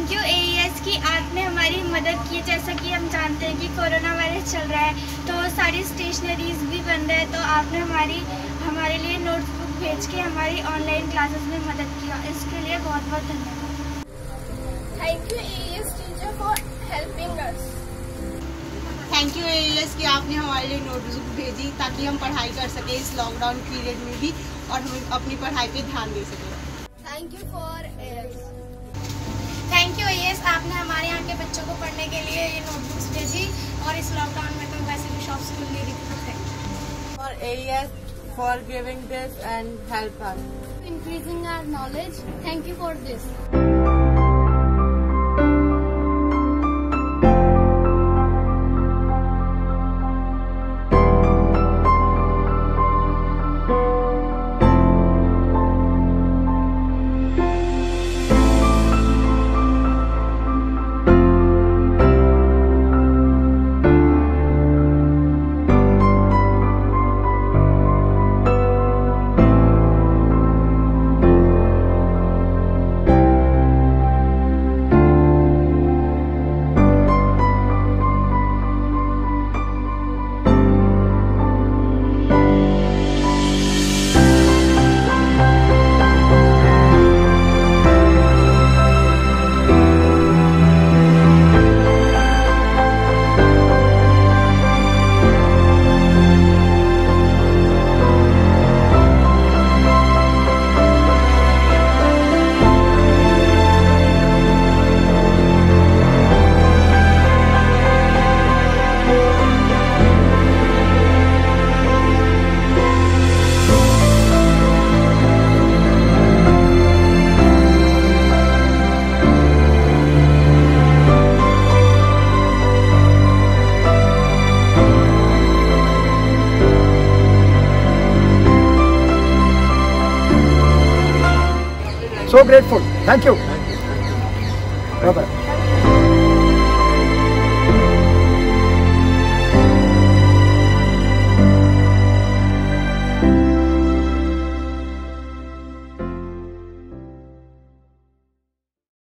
Thank you AES की आपने हमारी मदद की। जैसा कि हम जानते हैं कि कोरोना वायरस चल रहा है तो सारी स्टेशनरीज भी बंद है, तो आपने हमारे लिए नोटबुक भेज के हमारी ऑनलाइन क्लासेस में मदद की। इसके लिए बहुत बहुत धन्यवाद। Thank you AES teacher for helping us. Thank you AES कि आपने हमारे लिए नोटबुक भेजी ताकि हम पढ़ाई कर सकें इस लॉकडाउन पीरियड में भी और हम अपनी पढ़ाई पे ध्यान दे सकें। Thank you for AES। Thank you AES, आपने हमारे यहाँ के बच्चों को पढ़ने के लिए ये नोटबुक्स भेजी और इस लॉकडाउन में तो वैसे भी शॉप्स खुल नहीं रही थी। For AES for giving this and help us. Increasing our knowledge. Thank you for this. So grateful. Thank you. Bye-bye.